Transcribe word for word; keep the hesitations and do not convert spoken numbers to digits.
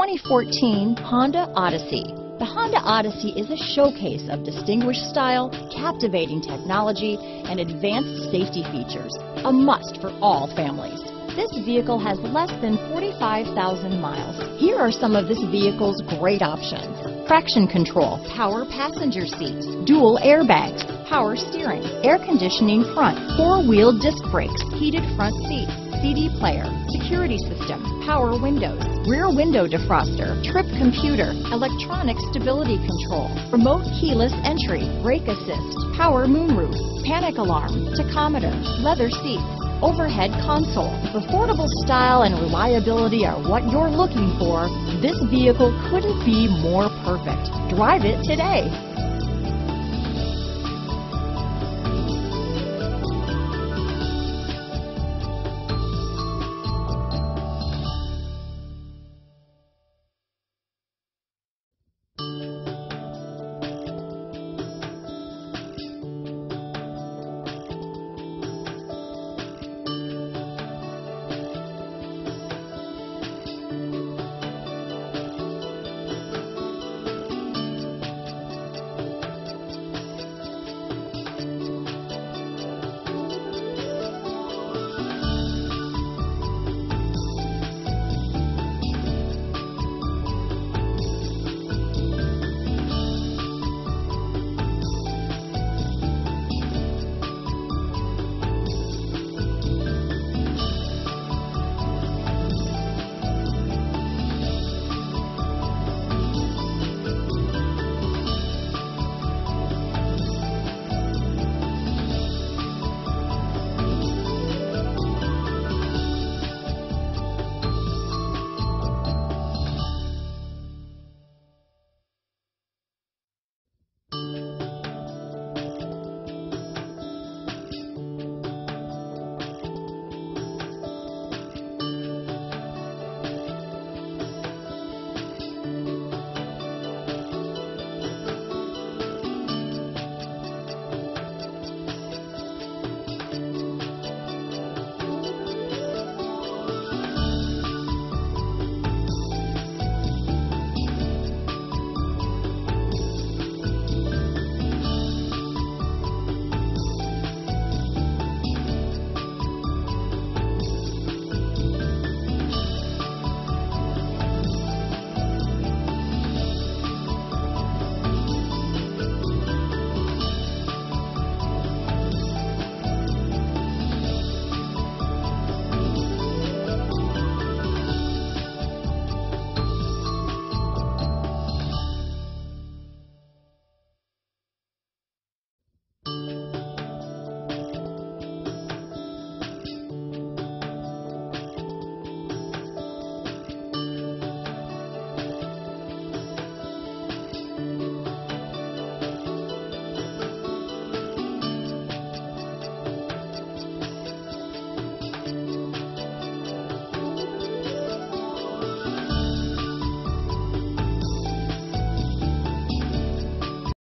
twenty fourteen Honda Odyssey. The Honda Odyssey is a showcase of distinguished style, captivating technology, and advanced safety features. A must for all families. This vehicle has less than forty-five thousand miles. Here are some of this vehicle's great options: traction control, power passenger seat, dual airbags, power steering, air conditioning front, four-wheel disc brakes, heated front seats, C D player, security system, power windows, rear window defroster, trip computer, electronic stability control, remote keyless entry, brake assist, power moonroof, panic alarm, tachometer, leather seats, overhead console. If affordable style and reliability are what you're looking for, this vehicle couldn't be more perfect. Drive it today.